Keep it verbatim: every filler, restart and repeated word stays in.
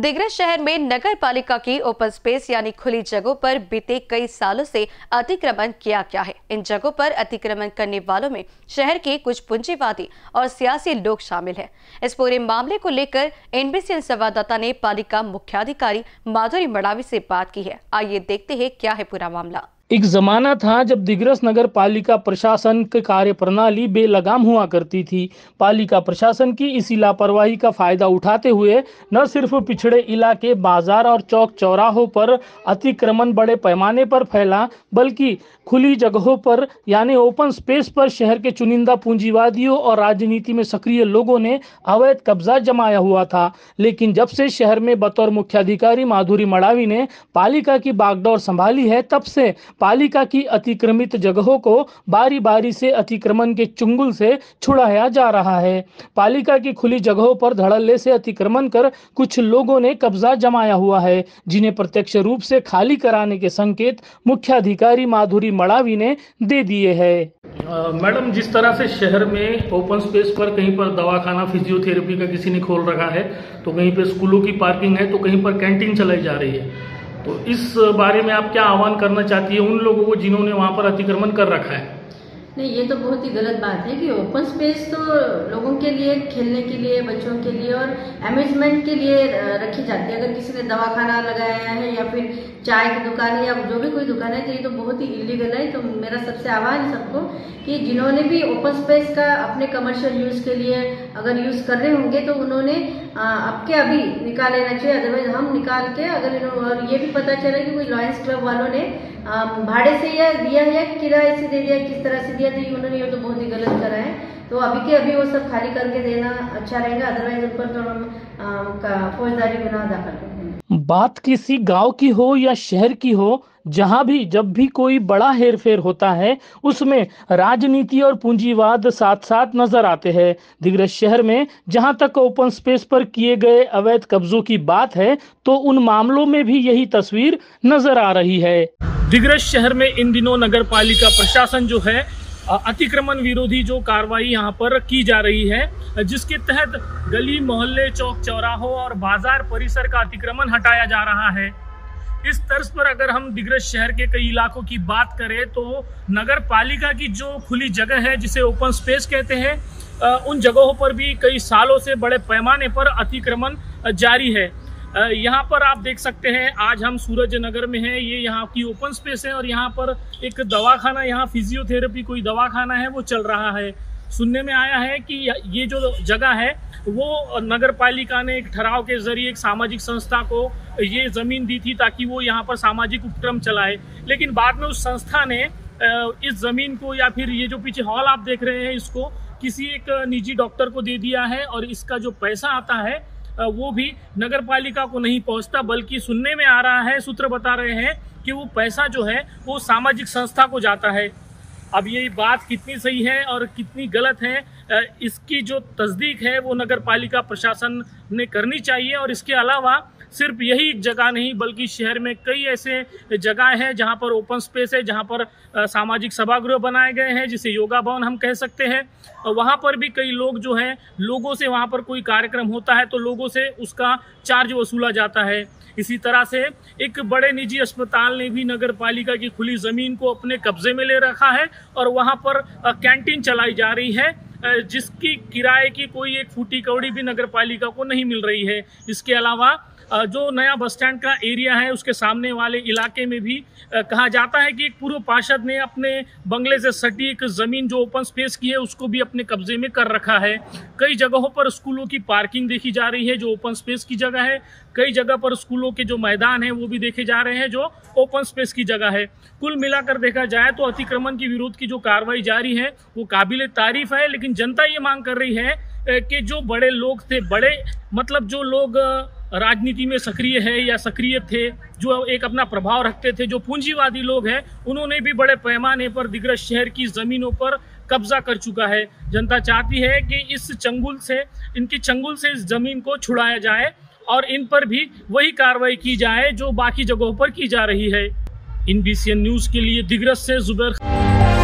दिग्रस शहर में नगर पालिका की ओपन स्पेस यानी खुली जगहों पर बीते कई सालों से अतिक्रमण किया गया है। इन जगहों पर अतिक्रमण करने वालों में शहर के कुछ पूंजीवादी और सियासी लोग शामिल हैं। इस पूरे मामले को लेकर एनबीसी संवाददाता ने पालिका मुख्याधिकारी माधुरी मड़ावी से बात की है। आइए देखते हैं क्या है पूरा मामला। एक जमाना था जब दिग्रस नगर पालिका प्रशासन की कार्य प्रणाली बेलगाम हुआ करती थी। पालिका प्रशासन की इसी लापरवाही का फायदा उठाते हुए न सिर्फ पिछड़े इलाके, बाजार और चौक चौराहों पर अतिक्रमण बड़े पैमाने पर फैला, बल्कि खुली जगहों पर यानी ओपन स्पेस पर शहर के चुनिंदा पूंजीवादियों और राजनीति में सक्रिय लोगों ने अवैध कब्जा जमाया हुआ था। लेकिन जब से शहर में बतौर मुख्याधिकारी माधुरी मड़ावी ने पालिका की बागडोर संभाली है, तब से पालिका की अतिक्रमित जगहों को बारी बारी से अतिक्रमण के चुंगल से छुड़ाया जा रहा है। पालिका की खुली जगहों पर धड़ल्ले से अतिक्रमण कर कुछ लोगों ने कब्जा जमाया हुआ है, जिन्हें प्रत्यक्ष रूप से खाली कराने के संकेत मुख्याधिकारी माधुरी मड़ावी ने दे दिए हैं। मैडम, जिस तरह से शहर में ओपन स्पेस पर कहीं पर दवाखाना, फिजियोथेरेपी का किसी ने खोल रखा है, तो कहीं पर स्कूलों की पार्किंग है, तो कहीं पर कैंटीन चलाई जा रही है, तो इस बारे में आप क्या आह्वान करना चाहती है उन लोगों को जिन्होंने वहां पर अतिक्रमण कर रखा है? नहीं, ये तो बहुत ही गलत बात है कि ओपन स्पेस तो लोगों के लिए, खेलने के लिए, बच्चों के लिए और अम्यूजमेंट के लिए रखी जाती है। अगर किसी ने दवाखाना लगाया है या फिर चाय की दुकान है या जो भी कोई दुकान है, तो ये तो बहुत ही इलीगल है। तो मेरा सबसे आह्वान है सबको कि जिन्होंने भी ओपन स्पेस का अपने कमर्शियल यूज के लिए अगर यूज कर रहे होंगे तो उन्होंने अब के अभी निकाल लेना चाहिए, अदरवाइज हम निकाल के अगर और ये भी पता चला कि कोई लॉयंस क्लब वालों ने भाड़े से या दिया है, किराए से दे दिया, किस तरह से दिया, तो उन्होंने ये तो बहुत ही गलत करा है। तो अभी के अभी वो सब खाली करके देना अच्छा रहेगा, अदरवाइज उन पर तो हम फौजदारी गुनाह दाखिल कर देंगे। बात किसी गांव की हो या शहर की हो, जहां भी जब भी कोई बड़ा हेरफेर होता है उसमें राजनीति और पूंजीवाद साथ साथ नजर आते हैं। दिग्रस शहर में जहां तक ओपन स्पेस पर किए गए अवैध कब्जों की बात है, तो उन मामलों में भी यही तस्वीर नजर आ रही है। दिग्रस शहर में इन दिनों नगर पालिका प्रशासन जो है अतिक्रमण विरोधी जो कार्रवाई यहाँ पर की जा रही है, जिसके तहत गली, मोहल्ले, चौक चौराहों और बाजार परिसर का अतिक्रमण हटाया जा रहा है। इस तर्ज पर अगर हम दिग्रस शहर के कई इलाकों की बात करें तो नगर पालिका की जो खुली जगह है, जिसे ओपन स्पेस कहते हैं, उन जगहों पर भी कई सालों से बड़े पैमाने पर अतिक्रमण जारी है। यहाँ पर आप देख सकते हैं, आज हम सूरज नगर में हैं, ये यहाँ की ओपन स्पेस है और यहाँ पर एक दवाखाना, यहाँ फिजियोथेरेपी कोई दवाखाना है वो चल रहा है। सुनने में आया है कि ये जो जगह है वो नगर पालिका ने एक ठहराव के जरिए एक सामाजिक संस्था को ये ज़मीन दी थी ताकि वो यहाँ पर सामाजिक उपक्रम चलाए, लेकिन बाद में उस संस्था ने इस ज़मीन को या फिर ये जो पीछे हॉल आप देख रहे हैं इसको किसी एक निजी डॉक्टर को दे दिया है और इसका जो पैसा आता है वो भी नगर पालिका को नहीं पहुंचता, बल्कि सुनने में आ रहा है, सूत्र बता रहे हैं कि वो पैसा जो है वो सामाजिक संस्था को जाता है। अब ये बात कितनी सही है और कितनी गलत है, इसकी जो तस्दीक है वो नगर पालिका प्रशासन ने करनी चाहिए। और इसके अलावा सिर्फ यही जगह नहीं बल्कि शहर में कई ऐसे जगह हैं जहां पर ओपन स्पेस है, जहां पर सामाजिक सभागृह बनाए गए हैं, जिसे योगा भवन हम कह सकते हैं। वहां पर भी कई लोग जो हैं, लोगों से वहां पर कोई कार्यक्रम होता है तो लोगों से उसका चार्ज वसूला जाता है। इसी तरह से एक बड़े निजी अस्पताल ने भी नगर पालिका की खुली ज़मीन को अपने कब्जे में ले रखा है और वहां पर कैंटीन चलाई जा रही है, जिसकी किराए की कोई एक फूटी कौड़ी भी नगर पालिका को नहीं मिल रही है। इसके अलावा जो नया बस स्टैंड का एरिया है उसके सामने वाले इलाके में भी कहा जाता है कि एक पूर्व पार्षद ने अपने बंगले से सटी एक ज़मीन जो ओपन स्पेस की है उसको भी अपने कब्जे में कर रखा है। कई जगहों पर स्कूलों की पार्किंग देखी जा रही है जो ओपन स्पेस की जगह है, कई जगह पर स्कूलों के जो मैदान हैं वो भी देखे जा रहे हैं जो ओपन स्पेस की जगह है। कुल मिलाकर देखा जाए तो अतिक्रमण के विरोध की जो कार्रवाई जारी है वो काबिल तारीफ है, लेकिन जनता ये मांग कर रही है कि जो बड़े लोग थे, बड़े मतलब जो लोग राजनीति में सक्रिय है या सक्रिय थे, जो एक अपना प्रभाव रखते थे, जो पूंजीवादी लोग हैं, उन्होंने भी बड़े पैमाने पर दिग्रस शहर की ज़मीनों पर कब्जा कर चुका है। जनता चाहती है कि इस चंगुल से, इनकी चंगुल से इस ज़मीन को छुड़ाया जाए और इन पर भी वही कार्रवाई की जाए जो बाकी जगहों पर की जा रही है। एनबीसी न्यूज़ के लिए दिग्रस से जुबैर।